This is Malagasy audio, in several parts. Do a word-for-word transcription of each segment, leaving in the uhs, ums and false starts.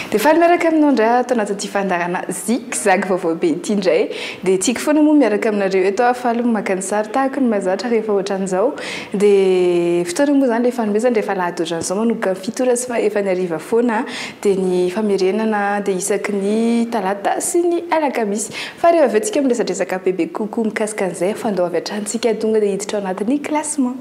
dia faly miaraka aminao indray atao anaty ity fandarana zigzag vaovao be ity indray dia tiako foana moa miaraka aminareo eto afaly maka ny sary tahaka ny mahazatra rehefa ohatran'izao dia fotoana moa izany ilay fanomezana rehefa lahady ohatran'izao manomboka ny fito ora sy fa efa ny hariva foana dia ny famerenana dia isaky ny talata sy ny alakamisy fa rehefa avy antsika miresadresaka bebe kokoa mikasika an'izay fandao avy hatranintsika tonga dia hiditra ao anatin'ny classement.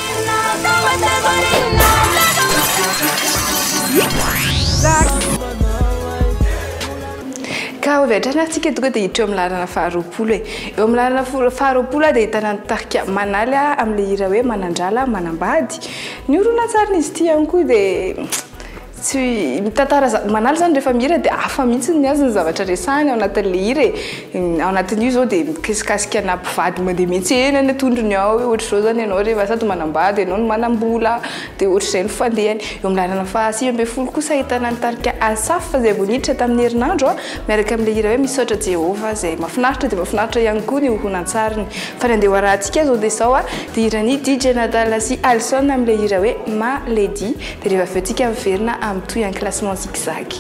Ka avy hatrany antsika tonga dia hiditra eo amin'ny lalana faharoapolo e. Eo amin'ny lalana faharoapolo dia ahitana ny tarika manaly amin'ilay hira hoe manandrala manambady. Ny horonan-tsariny izy ity ihany koa dia tsy mitantara manaly zany rehefa mihira dia hafa mihitsy ny azy ny zavatra resahany ao anatin'ilay hira e. Ao anatin'io izao dia mikasikasika na mpivady mandeha miantsena ny tondrony ao hoe ohatr'izao zany ianao rehefa sady manambady ianao no manambola dia ohatr'izay no fandehany. Eo amin'ny lalana fahasivy ambin'ny folo kosa ahitana ny tarika Asaf izay vao niditra tamin'ny herinandro miaraka amin'ilay hira hoe misaotra Jehova izay mahafinaritra dia mahafinaritra ihany koa ny honan-tsariny. Fa ny andeha hoarantsika izao dia izao dia hirany D J Nadala sy Alson amin'ilay hira hoe Ma Lady dia rehefa avy antsika miverina amin'ny toy un classement zigzag.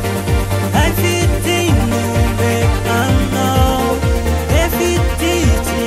I feel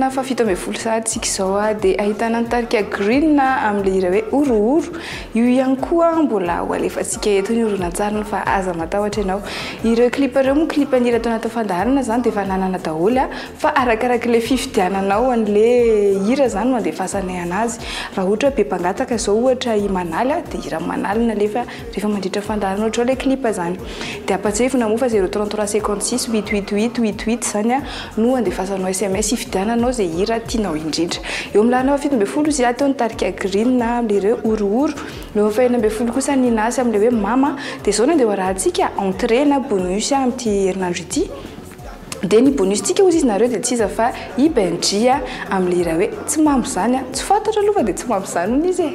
volana fa fito amby folo satsika zao a dia ahitana nitarika green amin'ilay hira hoe orooro io ihany koa mbola ho alefantsika eto ny horonan-tsarana fa aza matahotra ianao ireo clip ireo moa clip ny hira tao anaty fandaharana zany dia efa nanana daholo a fa arakarak'ilay fifidiananao an'ilay hira zany no andefasanay anazy raha ohatra be mpangataka zao ohatra i manaly a dia hira manaly na lefa rehefa mandritra fandaharana ohatra ilay clip zany dia apatsefona moa fa zero trente-trois cinquante-six huit huit huit huit huit zany a no andefasanao S M S ifidiananao zay hira tianao indrindra eo amin'ny lahana fito amby folo izy atao nitarika green na amin'ilay ireo orooro eo amin'ny fahaenina amby folo kosa ninasy amin'ilay hoe mama dia zao nandeha rahantsika entrée na bonus amin'ity herinandro ity dia ny bonus tsika ozy izy nareo dia tsy iza fa i bendria amin'ilay hira hoe tsy mamy zany a tsy fantatra aloha fa dia tsy mamy zany hono izy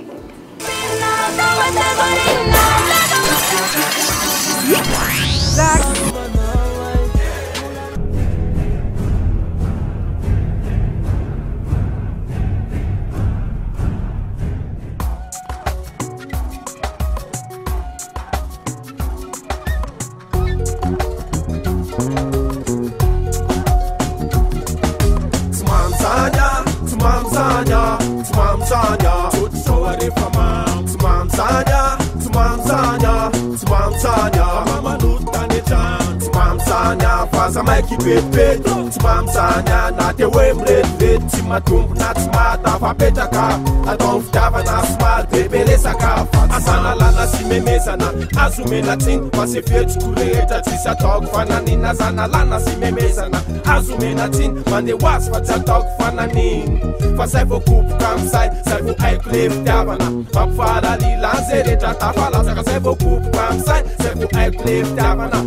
e Samay kipepeto tsy mamsanya na te hoe miretivety tsy matombo na tsy matafapetraka atao fitiavana somary bebe resaka asanalana sy memesana azomena tsiny fa se fetsoko rehetra tsisy ataoko fananina zanalana sy memesana azomena tsiny mandeha ho azy fa tsy ataoko fananiny fa zay vo kopoka amizay zay vo haiko le fitiavana mampifaralilan zay rehetra tafalasaka zay vo kopoka amizay zay vo haiko le fitiavana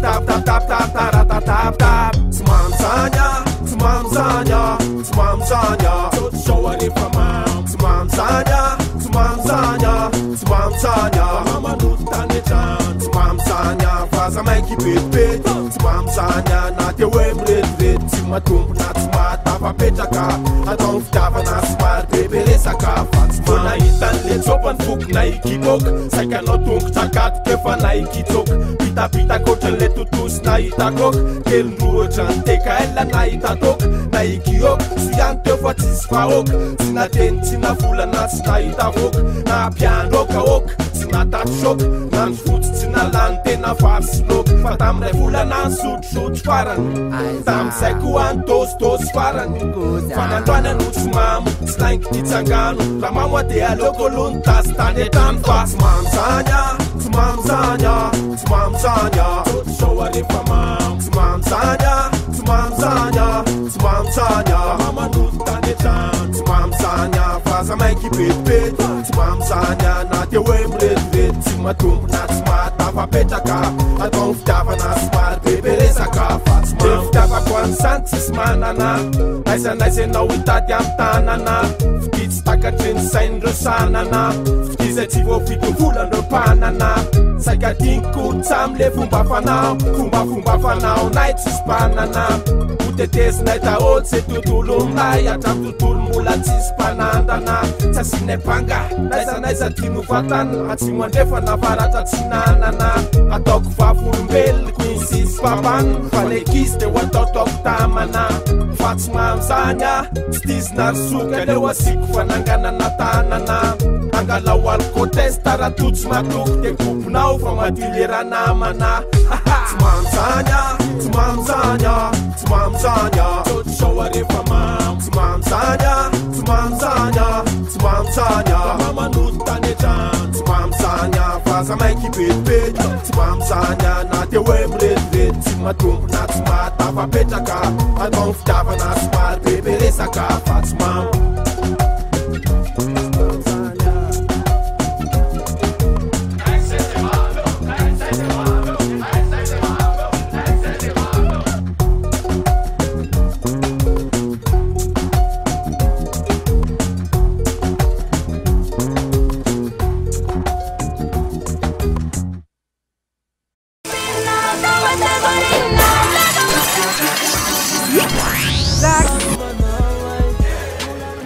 mampitapitapitapitapitaratata tsy mamsanya tsy mamsanya tsy mamsanya show arefa mam tsy mamsanya tsy mamsanya tsy mamsanya mamanoto tanetran tsy mamsanya fa samay kipetipety tsy mamsanya na te hoe miretirety tsy matombo na tsy matafapetraka atao fitiavana somary bebe resaka fa tsy vo nahitan'le tsopany foky na ikikoka saika anao tongotra akato kefa na ikitsoka bitabitaka ohatran'le totosy na hitakoka telondroatra ny teka ela na hitatoka na ikioka sy ihany teo fa tsisy fahoka tsy nateny tsy navolana tsy nahitavoka na ampiandroka oka tsy natatrosoka na ny fotsy tsy nalany tena vary sy loka fa tamin'ilay volana ny sotrosotro farany tam'izay koa ny tositosy farany fa nandoana no tsy mamo tsy laingy ty tsangano raha mamoa dia aleoko aloha ny tasy tany etrano fa tsy mamsanya tsy mamsanya tsy mamsanya show arefa mam tsy mamsanya tsy mamsanya tsy mamsanya mamanoto tany etrano tsy mamsanya fa samay kipetipety tsy mamsanya na te hoe miretirety tsy matombo na tsy matafapetraka atao fitiavana somary bebe resaka fa tsy mam fitiavako any sany tsisy manana naizanaiza anao hitady amy tanana fity tsy takatreny sain'ireo sanana fity zay tsy voafitovolan'ireo mpanana saika tigniko tsam'le fomba fanao fombafomba fanao nay tsisy mpanana hotetezinay daholo zay tontolo minay hatramy tontolo mbola tsisy mpanandana tsy asinay mpanga naizanaiza tino vatana atsimo andrefa navaratra tsy nanana ataoko vavolombeloniko iny sisy mpambanina fa lekizy de ho ataotaoko tamana fa tsy mamzany a tsy tizina risoka leo asiko fananganana tanana angalao alkotesta raha totsy matoko de koponao fa madileranamana tsy mamzanya tsy mamzanya tsy mamzanya show arefa mam tsy mamzanya tsy mamzanya tsy mamzanya mamanoto tany etrano tsy mamzanya fa samay kipetipety tsy mamzanya na te hoe miretirety tsy matombo na tsy matafapetraka atao fitiavana somary bebe resaka fa tsy mam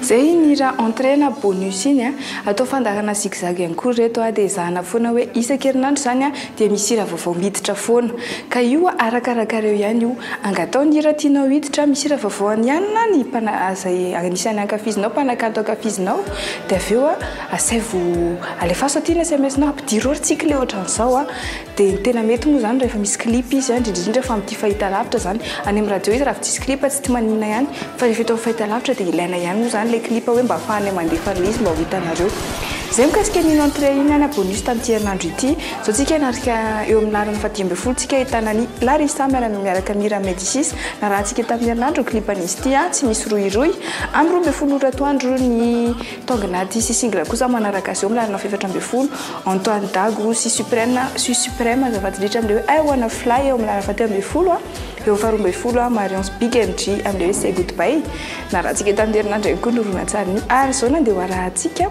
zay ny raha entraîne bonus iny a atao fandarana zigzag ihany koa reto a dia zahana foana hoe isan-kerinandro zany a dia misy hira vaovao miditra foana ka io a arakarakareo ihany io angatao ny hira tianao hiditra misy hira vaovao any ihany na ny mpana zay anisany ankafizinao mpanakanto ankafizinao dia avy eo a asaivo alefaso aty ny S M S nao ampidiro artsika le ohatran'izao a dia ny tena mety moa zany rehefa misy clip izy a indrindrindra fa amin'ity fahita lavitra zany any amin'ny radio izy raha tsisy clip tsy tia maninona ihany fa rehefa etao fahita lavitra dia ilaina ihany moa zany le clip hoe mba ahafahany mandefa le izy mba ho hitanareo zay mikasika ny entrée iny any bonus tamin'ity herinandro ity zao tsika narika eo amin'ny larany faha dimy ambin'ny folo tsika ahitana ny Larissa miaraka miaraka Mira Médicis na raha tsika tamin'ny herinandro clipan'izy ity a tsy misy roiroy amin'ny roa ambin'ny folo ora atoandro ny tonga anaty sy single kosa manaraka azy eo amin'ny larana faha efatra ambin'ny folo Antoine Dago sy Suprême sy Suprême azafady indrindra amin'ilay hoe I wanna fly eo amin'ny larana faha telo ambin'ny folo a eo faha roa ambin'ny folo a Marion Big M G amin'ilay hoe say goodbye na raha tsika tamin'ny herinandro ihany koa norona tsara ny ary zao nandeha hoarahantsika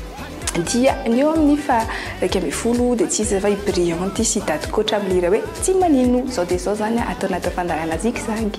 dia ny eo amin'ny fa raika ambin'ny folo dia tsy izy fa brillanty sy daty koatra amin'ny lira hoe tsy manino zao dia zao zany atao anaty fandarana zigzag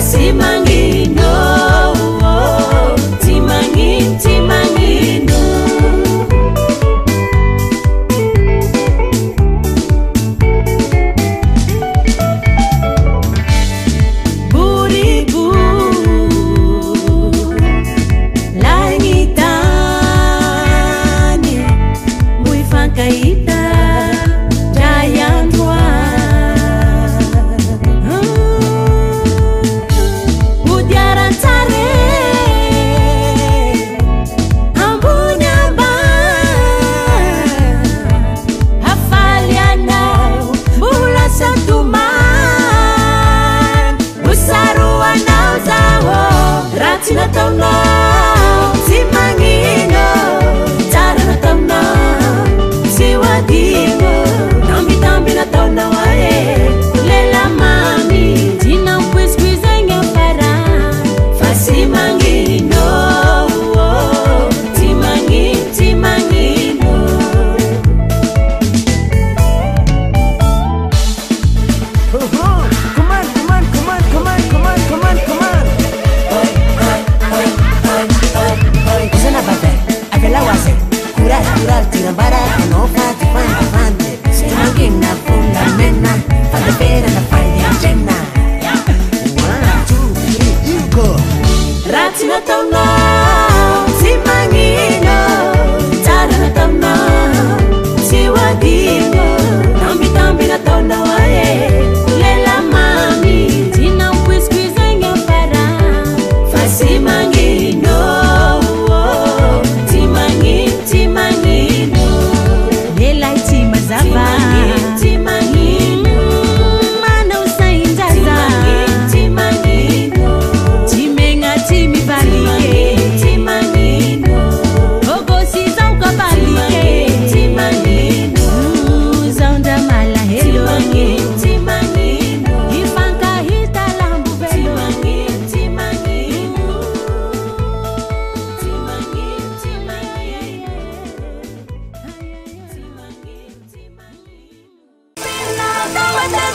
Timangino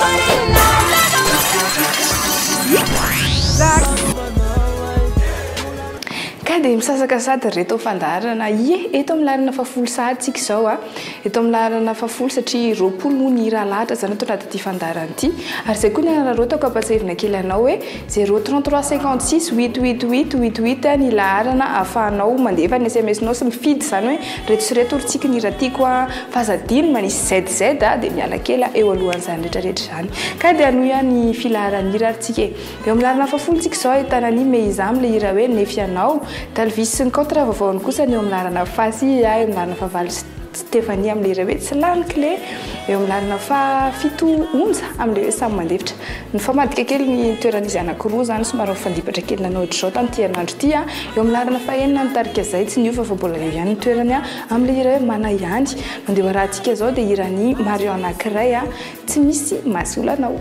Dia misasakasady reto fandarana ie eto amin'ny lalana fafolo sady tsika izao a eto amin'ny lalana fafolo satria roapolo moa ny raha lahatra zany atao anaty ity fandarana ity ary izay koa ny anararotako ampatsahivina kely anao hoe zéro trente-trois cinquante-six huit huit huit huit huit ny laharana ahafahanao mandefa ny S M S-nao sy mifidy zany hoe reto sy reto orintsika ny raha tiako a fazadiny manisy Z Z a dia miala kely eo alohan'izany rehetrarehetra zany ka dia anoy ihany filaharana hira ary tsika eo amin'ny lalana fafolo tsika izao ahitana ny meizamy le hira hoe nefianao talvis sy ny contre vavaony kosa ny eo amin'ny lalana fasy eo amin'ny lalana favaly Stéphanie amin'ny le hira hoe tsy lany clé eo amin'ny lalana fa fito onja amin'ny le hoe samy mandefitra ny famadika kely ny toeran'izy anankiroa zany somary mifandipatra kely nanao ohatr'izao tamin'ity herinandro ity a eo amin'ny lalana fahenina mitarika izay tsy niova fa mbola eo ihany ny toerany a amin'ny le hira hoe mana ihany mandeha rahantsika izao dia hirany Mario anankiray a tsy misy masy olanao.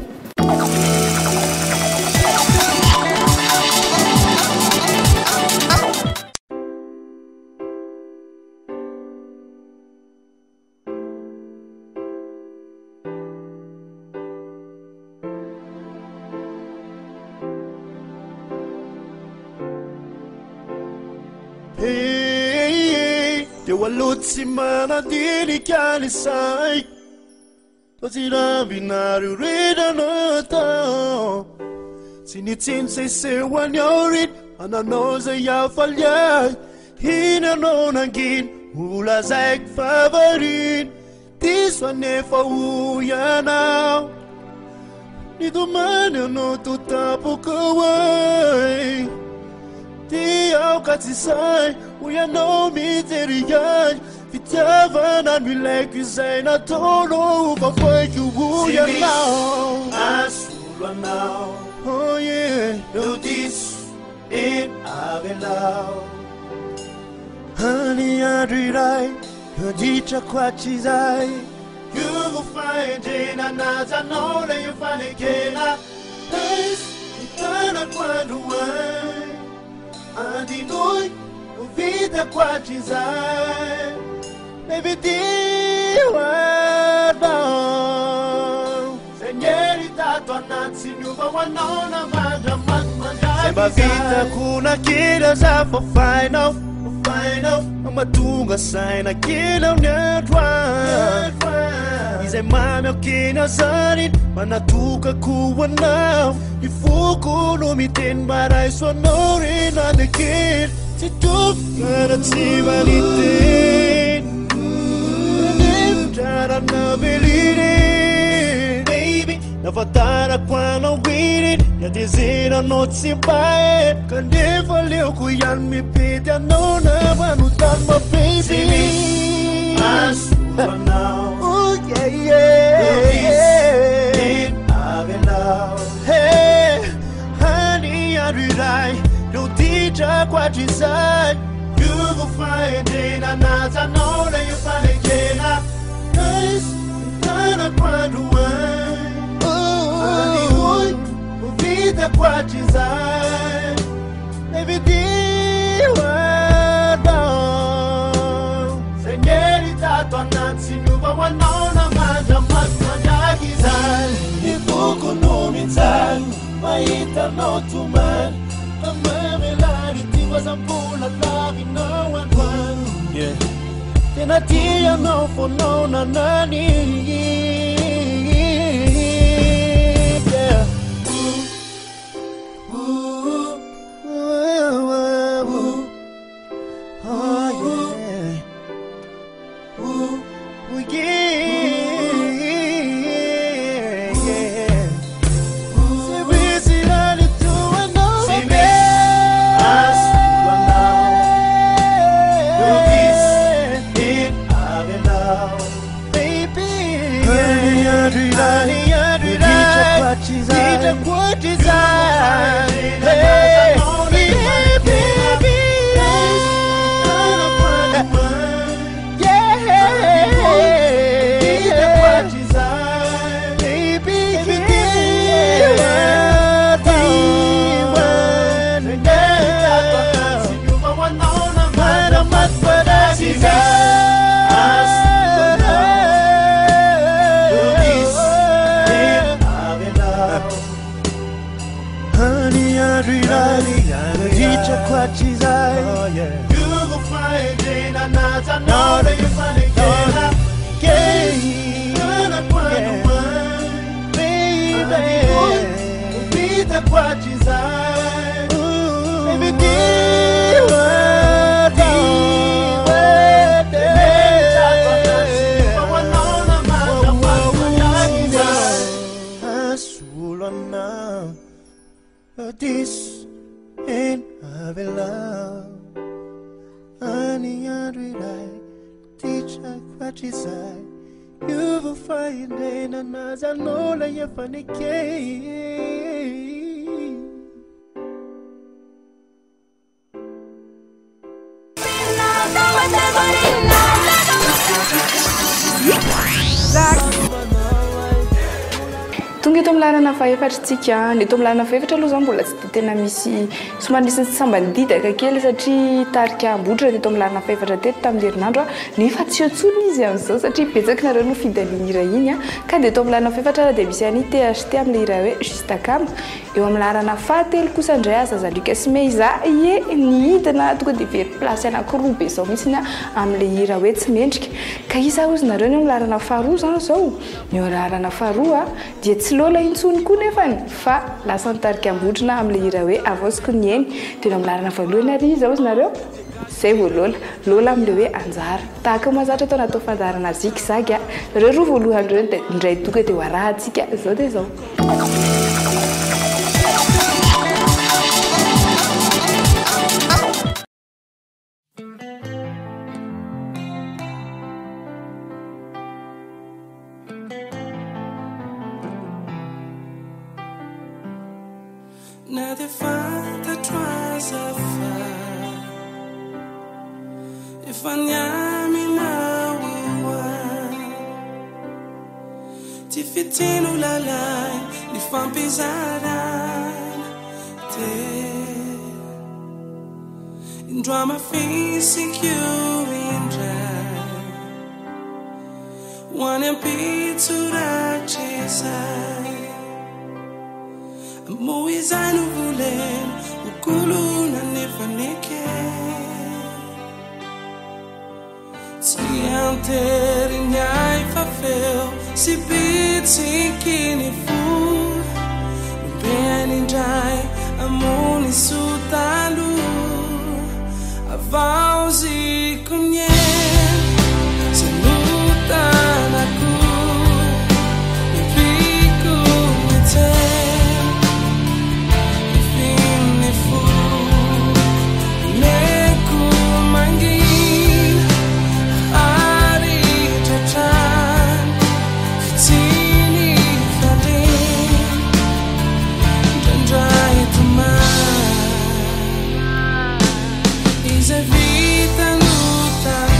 Walutsi mana dini kali sai Tozira binari rida nota Sini tin se se wanyorit Ananoza ya falya Hina no nangin Ula zaik favorit This one nefa uya now Ni domani no tutapo kawai Tia katisai uya no miteriai Fitiava na milek izay na tono fa foi que uya now Asula now Oh yeah No this in avenal Honey adrirai Yodicha kwachizai You will find in another no that you find again Nice Itana quando vai Andi noi Vida qua ci sai Baby Dio no Segneri dato annanzi Nuva wanona Madra madra Sembra vita kuna kila za for final For final Matunga sai na kila unetwa Izay mami okina zarin Manatuka kuwa now Ifuku lumiten Baray sonori na the kid Situp Para tivalitin Nefjara na belinin Baby Navatara quando wirin Ya dizira not simpae Kande valeu kuyan mi pede No na manutan ma baby Asuma now Oh yeah yeah In avenal Hey Honey adurai No teacher what you say You will find in another No that you find again Nice Nana quando vai Honey oi Vida what you say Baby Dio no Señorita tu anansi Nuva wanona Manja matmanya gizal Ibuku no mitzal Maita no tuman Zampula lavi no one one yeah then I tia no for no na nani yeah ooh ooh ooh ooh oh yeah ooh ooh yeah yeah se busy on it to no baby kwachiza you will find in another not you find again again baby upita kwachiza baby this ain't have a love. Honey, I rely, teach her what she say. You will find in another no like a funny case. Tonga eto amin'ny lalana fahefatritsika ny eto amin'ny lalana fahefatra aloha zany mbola tsy dia tena misy somary nisy sambandidaka kely satria tarika ambotra teto amin'ny lalana fahefatra teto tamin'ny herinandro a nefa tsy otsony izy amin'izao satria betsaka nareo no fidaliny hira iny a ka dia eto amin'ny lalana fahefatra dia misy any T H T amin'ilay hira hoe Juste Cam eo amin'ny lalana fahatelo kosa indray a Zaza Lucas Meiza ie nihidina tonga dia very place anankiroa be izao mihitsy amin'ilay hira hoe tsy mendrika ka isa ozy nareo ny eo amin'ny lalana faharoa zany izao ny eo lalana faharoa dia tsy lola intsony koa nefany fa lasa nitarika ambotrina amin'ilay hira hoe avosiko ny eny dia eo amin'ny lalana voalohany ary izy ozy nareo zay vao lola lola amin'ilay hoe anjara tahaka mahazatra tao natao fandarana zigzag a ireo roa voalohan'ireo dia indray tonga dia ho arahantsika izao dia izao Now they find the tries of fire. If I nyami now we want Tifitino la la if I'm pisaran te in drama facing you in drag one and be to that chase Moizano vulen ukulu na nefaneke Si anteri nyai fafel si bit si kini fu Beni jai amuni sutalu Avauzi kumyen Sanutan aku Nepiku meten Is a vita luta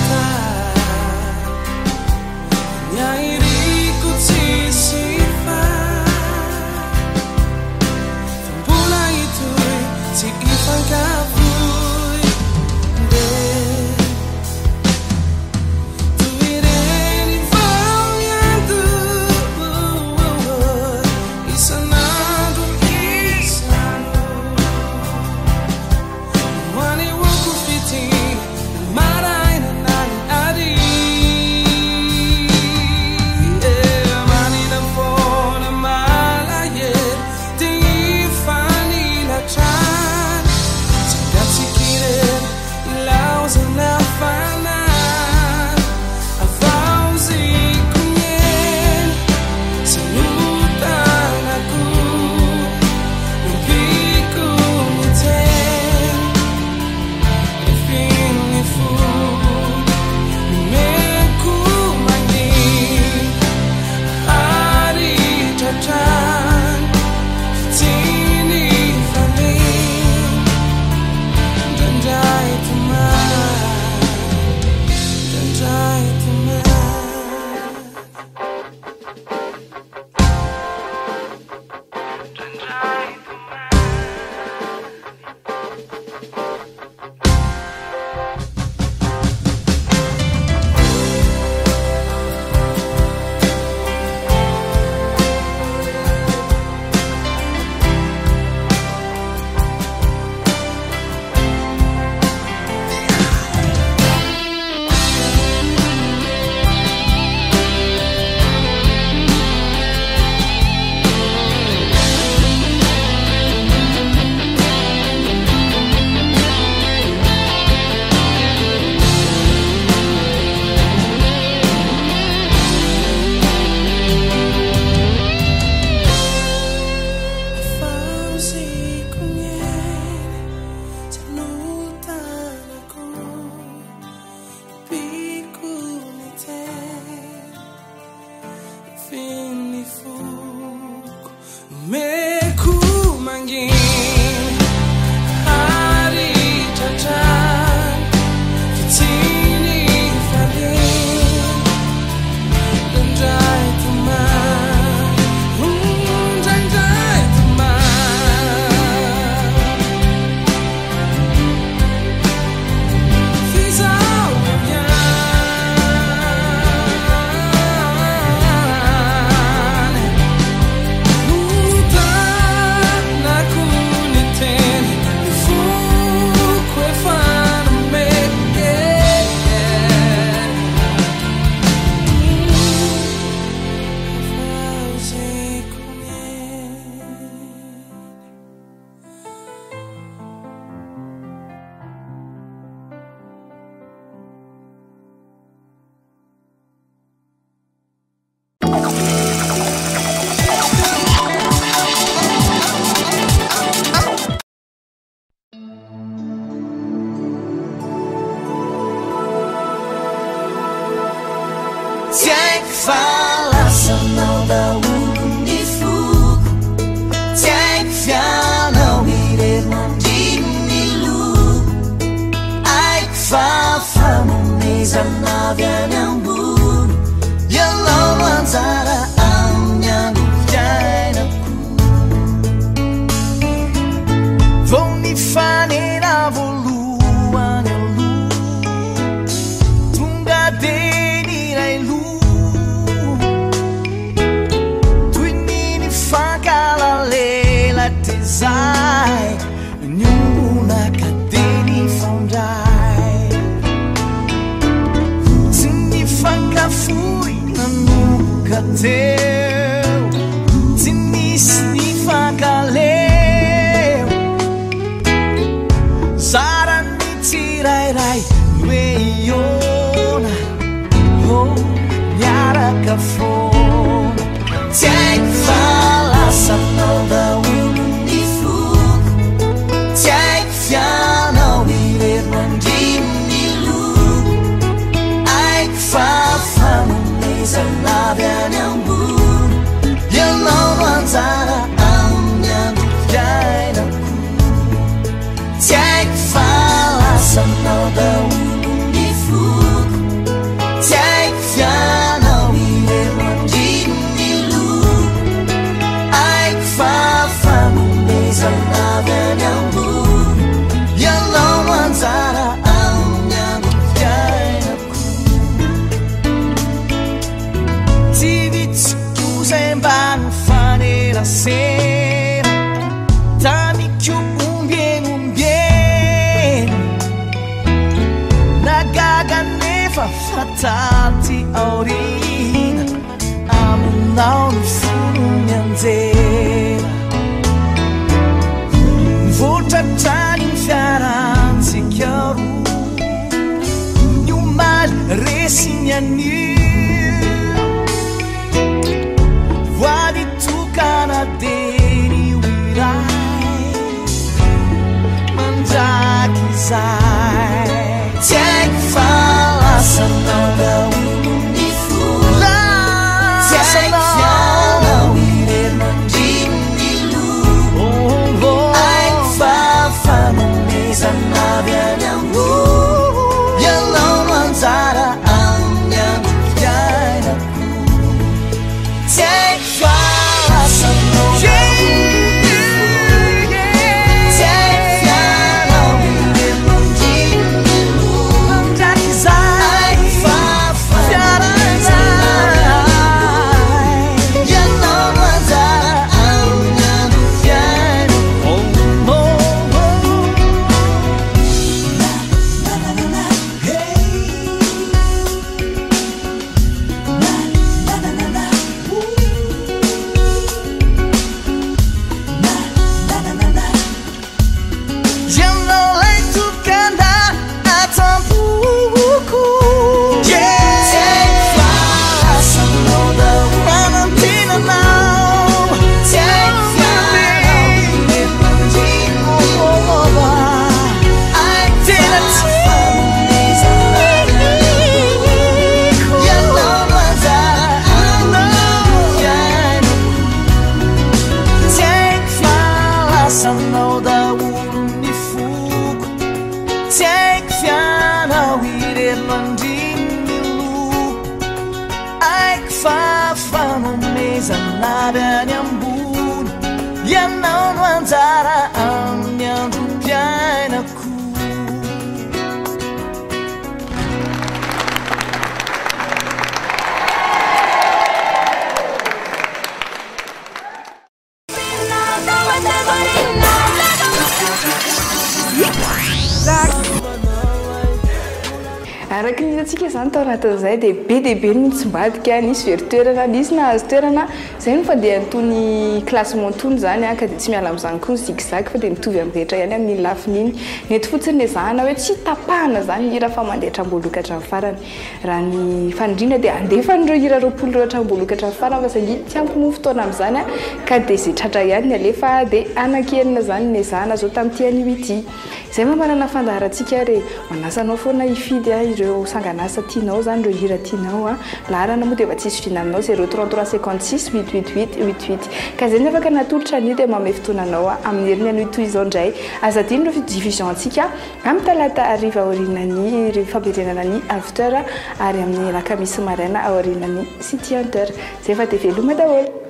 Tiaiko falasanao daholo ny foko, tiaiko fianao irery mandrino ny loko, aiko fafanomezana avy any ambony, ianao no anjara amin'ny andro fiainako. Vao nifanena voalohany aloha, tonga de niray loha, toy ny nifankalalela tezay, niombonaka de nifandray, tsy nifankafoy nanomboka teo, tsy nisy nifankaleo, zara ny tsirairay hoe iona, oh, miaraka foana. Tiaiko falasanao daholo ny foko, tiaiko fianao irery mandrino ny loko, aiko fafanomezana avy any ambony, ianao no anjara amin'ny andro fiainako. Tiaiko falasanao daholo ny foko, tiaiko fianao irery mandrino ny loko, aiko fafanomezana avy any ambony, ianao no anjara amin'ny andro fiainako. Tsy vitsiko zay mba nifanerasera, tamiko ombienombeno, nagaga nefa fataty aorina, aminao ny folo ny anjera, nivotratrany ny fiarantsika roa, niomaly resy ny anio, voady tokana de ny oiray, mandraky zay. Tiaiko falasanao daholo ny foko, tiaiko fianao irery mandrino ny loko, aiko fafanomezana avy any ambony, ianao no anjara amin'ny andro fiainako. Tiaiko falasanao daholo ny foko, tiaiko fianao irery mandrino ny loko, aiko fafanomezana ianao no anjara amin'ny andro fiainako. Ianao lay tokana atam-poko, tiaiko falasanao daholo manantenanao, tiaiko fianao irery mandrino ny loko, aiko fafanomezana avy any ambony, ianao no anjara amin'ny fiainako. Tiaiko falasanao daholo ny foko, tiaiko fianao irery mandrino ny loko, aiko fafanomezana avy any ambony, ianao no anjara amin'ny andro fiainako. Araky ny hitantsika zany tao anatin'izay dia be dia be no mitsombadika, nisy very toerana, nisy nahazo toerana, zay no fandeha antony klasy montony zany a, ka dia tsy miala amin'izany koa ny zigzag fa dia mitovy amin'ny rehetra ihany amin'ny lafin'iny. Nety fotsiny le zahana hoe tsy tapahana zany hira fa mandehatra ambolokatra amin'ny farany. Raha ny fanindrina dia andefan'ireo hira roapolo ireo hatrabolokatra amin'ny farany, fa saingy tsy ampy mo fotoana amin'izany a, ka dia izay tratra ihany ny alefa dia anakenina zany ny zahana zao tamin'ity anio ity. Zay mampanana fandaharantsika re manasanao foana hifidy a ireo ireo sanganasa tianao zany ireo hira tianao a larana moa dia efa tsisy finananao zéro trente-trois cinquante-six huit huit huit huit huit ka zay ny afaka natolotra anio dia manome fotoananao a amin'ny herin'ny anio toy izao indray azadino ireo diffusion antsika amin'ny talata ariva aorinany ireo fampirenana ny after ary amin'ny lakamisy maraina aorinany city hunter zay efa dia veloma daholo